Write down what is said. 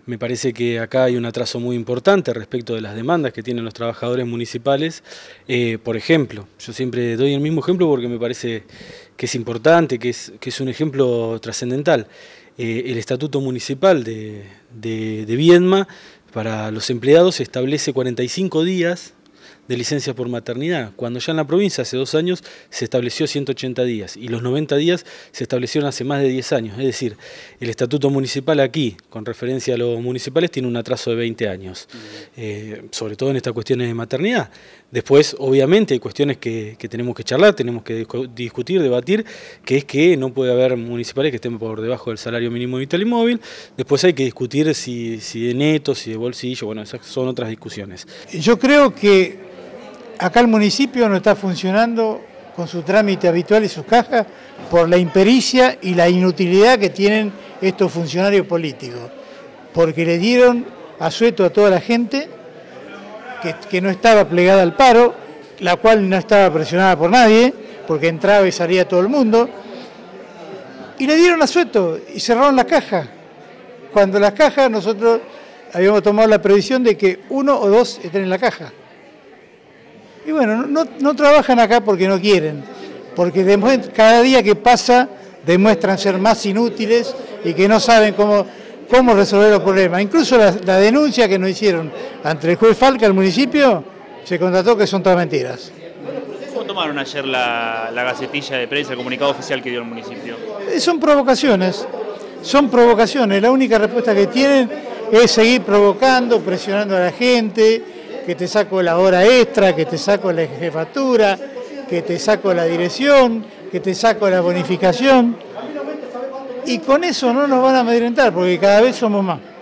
Me parece que acá hay un atraso muy importante respecto de las demandas que tienen los trabajadores municipales. Por ejemplo, yo siempre doy el mismo ejemplo porque me parece que es importante, que es un ejemplo trascendental. El Estatuto Municipal de Viedma para los empleados establece 45 días de licencia por maternidad, cuando ya en la provincia hace 2 años se estableció 180 días y los 90 días se establecieron hace más de 10 años. Es decir, el estatuto municipal aquí, con referencia a los municipales, tiene un atraso de 20 años, sobre todo en estas cuestiones de maternidad. Después, obviamente, hay cuestiones que tenemos que charlar, tenemos que discutir, debatir, que es que no puede haber municipales que estén por debajo del salario mínimo vital y móvil. Después hay que discutir si de neto, si de bolsillo, bueno, esas son otras discusiones. Yo creo que acá el municipio no está funcionando con su trámite habitual y sus cajas por la impericia y la inutilidad que tienen estos funcionarios políticos, porque le dieron asueto a toda la gente que no estaba plegada al paro, la cual no estaba presionada por nadie, porque entraba y salía todo el mundo, y le dieron asueto y cerraron las cajas, cuando las cajas nosotros habíamos tomado la previsión de que 1 o 2 estén en la caja. Y bueno, no trabajan acá porque no quieren, porque cada día que pasa demuestran ser más inútiles y que no saben cómo resolver los problemas. Incluso la denuncia que nos hicieron ante el juez Falca, el municipio, se constató que son todas mentiras. ¿Cómo tomaron ayer la gacetilla de prensa, el comunicado oficial que dio el municipio? Son provocaciones, La única respuesta que tienen es seguir provocando, presionando a la gente, que te saco la hora extra, que te saco la jefatura, que te saco la dirección, que te saco la bonificación. Y con eso no nos van a amedrentar, porque cada vez somos más.